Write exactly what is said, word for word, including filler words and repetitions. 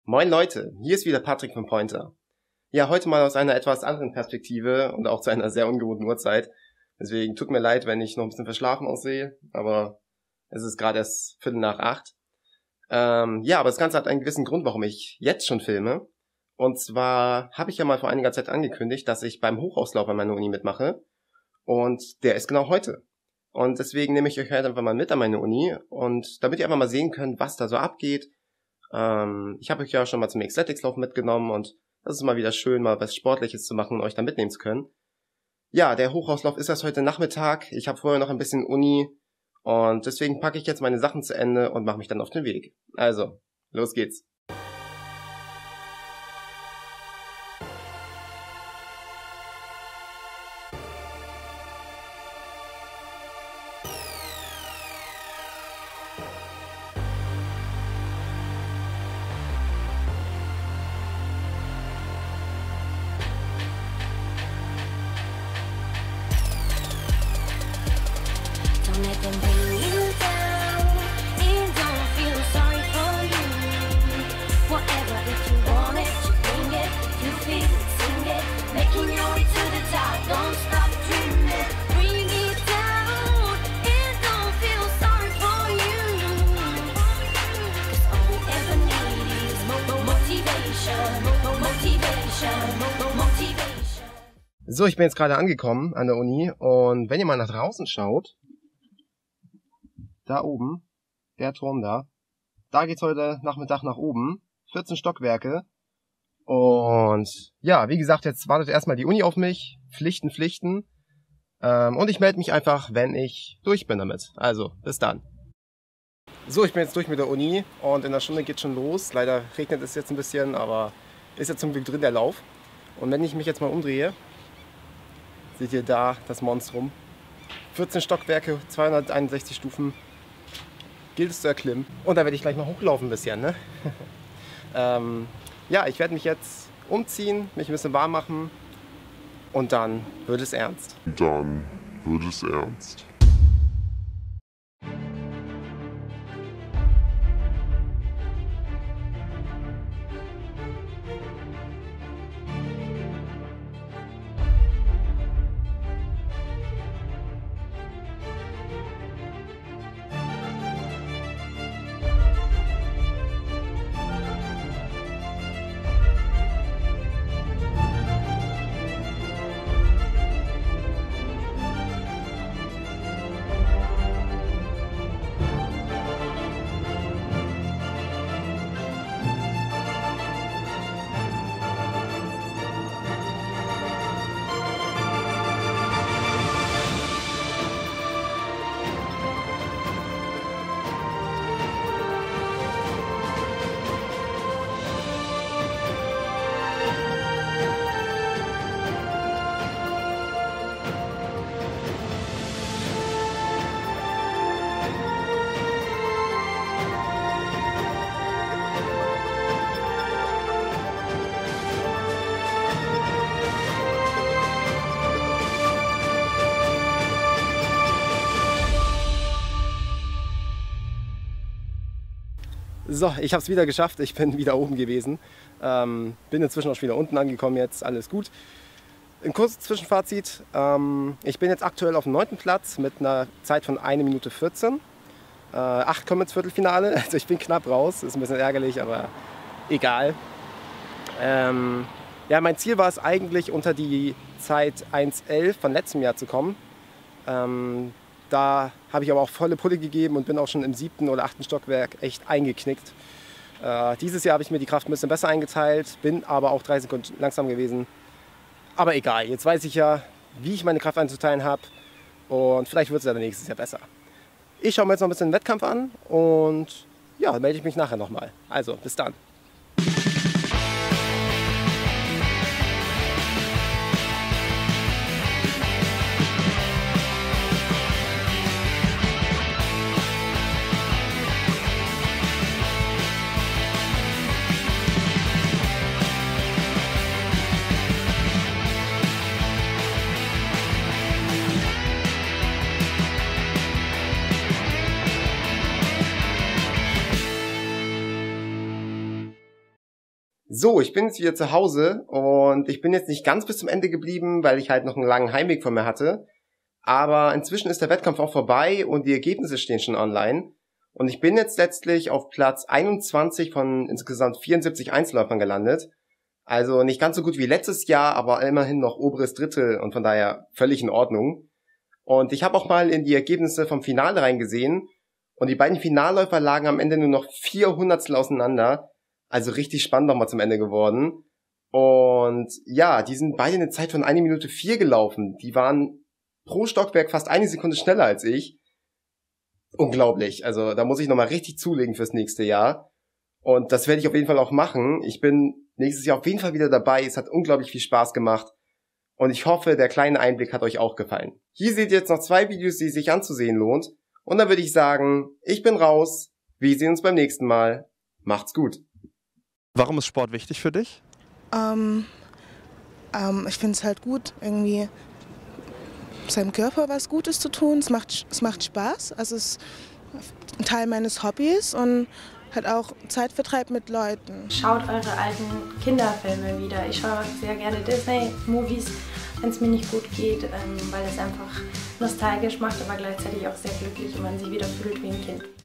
Moin Leute, hier ist wieder Patrick von Pointer. Ja, heute mal aus einer etwas anderen Perspektive und auch zu einer sehr ungewohnten Uhrzeit. Deswegen tut mir leid, wenn ich noch ein bisschen verschlafen aussehe, aber es ist gerade erst Viertel nach acht. Ähm, ja, aber das Ganze hat einen gewissen Grund, warum ich jetzt schon filme. Und zwar habe ich ja mal vor einiger Zeit angekündigt, dass ich beim Hochhauslauf an meiner Uni mitmache. Und der ist genau heute. Und deswegen nehme ich euch heute einfach mal mit an meine Uni. Und damit ihr einfach mal sehen könnt, was da so abgeht. Ähm, ich habe euch ja schon mal zum Xletics-Lauf mitgenommen und das ist mal wieder schön, mal was Sportliches zu machen und euch da mitnehmen zu können. Ja, der Hochhauslauf ist erst heute Nachmittag. Ich habe vorher noch ein bisschen Uni und deswegen packe ich jetzt meine Sachen zu Ende und mache mich dann auf den Weg. Also, los geht's. So, ich bin jetzt gerade angekommen an der Uni und wenn ihr mal nach draußen schaut, da oben, der Turm da, da geht's heute Nachmittag nach oben, vierzehn Stockwerke und ja, wie gesagt, jetzt wartet erstmal die Uni auf mich, Pflichten, Pflichten ähm, und ich melde mich einfach, wenn ich durch bin damit. Also, bis dann. So, ich bin jetzt durch mit der Uni und in einer Stunde geht's schon los. Leider regnet es jetzt ein bisschen, aber ist jetzt zum Glück drin der Lauf. Und wenn ich mich jetzt mal umdrehe, seht ihr da das Monstrum. vierzehn Stockwerke, zweihunderteinundsechzig Stufen. Gilt es zu erklimmen. Und da werde ich gleich mal hochlaufen ein bisschen. Ne? ähm, ja, ich werde mich jetzt umziehen, mich ein bisschen warm machen. Und dann wird es ernst. Dann wird es ernst. So, ich habe es wieder geschafft, ich bin wieder oben gewesen. Ähm, bin inzwischen auch schon wieder unten angekommen, jetzt alles gut. Ein kurzes Zwischenfazit. Ähm, ich bin jetzt aktuell auf dem neunten Platz mit einer Zeit von einer Minute vierzehn. Äh, acht kommen ins Viertelfinale, also ich bin knapp raus, ist ein bisschen ärgerlich, aber egal. Ähm, ja, mein Ziel war es eigentlich, unter die Zeit eins elf von letztem Jahr zu kommen. Ähm, Da habe ich aber auch volle Pulle gegeben und bin auch schon im siebten oder achten Stockwerk echt eingeknickt. Äh, dieses Jahr habe ich mir die Kraft ein bisschen besser eingeteilt, bin aber auch drei Sekunden langsam gewesen. Aber egal, jetzt weiß ich ja, wie ich meine Kraft einzuteilen habe und vielleicht wird es ja nächstes Jahr besser. Ich schaue mir jetzt noch ein bisschen den Wettkampf an und ja, melde ich mich nachher nochmal. Also, bis dann. So, ich bin jetzt wieder zu Hause und ich bin jetzt nicht ganz bis zum Ende geblieben, weil ich halt noch einen langen Heimweg von mir hatte. Aber inzwischen ist der Wettkampf auch vorbei und die Ergebnisse stehen schon online. Und ich bin jetzt letztlich auf Platz einundzwanzig von insgesamt vierundsiebzig Einzelläufern gelandet. Also nicht ganz so gut wie letztes Jahr, aber immerhin noch oberes Drittel und von daher völlig in Ordnung. Und ich habe auch mal in die Ergebnisse vom Finale reingesehen und die beiden Finalläufer lagen am Ende nur noch vier Hundertstel auseinander. Also richtig spannend nochmal zum Ende geworden. Und ja, die sind beide eine Zeit von eine Minute vier gelaufen. Die waren pro Stockwerk fast eine Sekunde schneller als ich. Unglaublich. Also da muss ich nochmal richtig zulegen fürs nächste Jahr. Und das werde ich auf jeden Fall auch machen. Ich bin nächstes Jahr auf jeden Fall wieder dabei. Es hat unglaublich viel Spaß gemacht. Und ich hoffe, der kleine Einblick hat euch auch gefallen. Hier seht ihr jetzt noch zwei Videos, die sich anzusehen lohnt. Und dann würde ich sagen, ich bin raus. Wir sehen uns beim nächsten Mal. Macht's gut. Warum ist Sport wichtig für dich? Ähm, ähm, ich finde es halt gut, irgendwie seinem Körper was Gutes zu tun. Es macht, es macht Spaß. Also es ist ein Teil meines Hobbys und hat auch Zeitvertreib mit Leuten. Schaut eure alten Kinderfilme wieder. Ich schaue sehr gerne Disney-Movies, wenn es mir nicht gut geht, ähm, weil es einfach nostalgisch macht, aber gleichzeitig auch sehr glücklich und man sich wieder fühlt wie ein Kind.